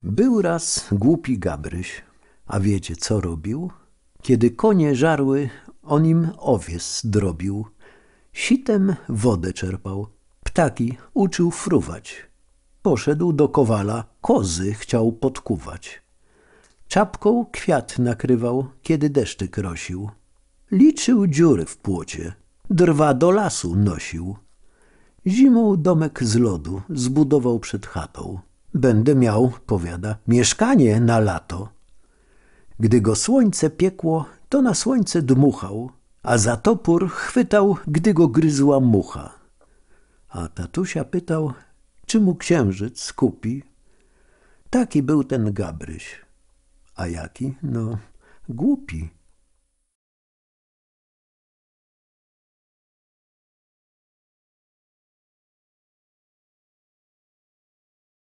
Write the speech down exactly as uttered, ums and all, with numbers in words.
Był raz głupi Gabryś, a wiecie co robił? Kiedy konie żarły, on im owies drobił. Sitem wodę czerpał, ptaki uczył fruwać. Poszedł do kowala, kozy chciał podkuwać. Czapką kwiat nakrywał, kiedy deszczyk rosił. Liczył dziury w płocie, drwa do lasu nosił. Zimą domek z lodu zbudował przed chatą. Będę miał, powiada, mieszkanie na lato. Gdy go słońce piekło, to na słońce dmuchał, a za topór chwytał, gdy go gryzła mucha. A tatusia pytał, czy mu księżyc kupi. Taki był ten Gabryś. A jaki? No, głupi.